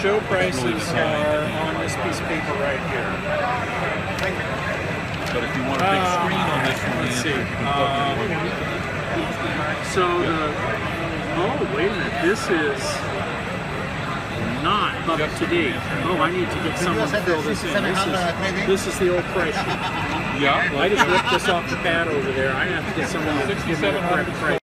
show prices are on this piece of paper right here. But if you want a big screen on this one, let's see. So oh, wait a minute, this is not up to date. Oh, I need to get someone to fill this in. This is the old price sheet. yeah, I just ripped this off the pad over there. I have to get someone to give me the correct price.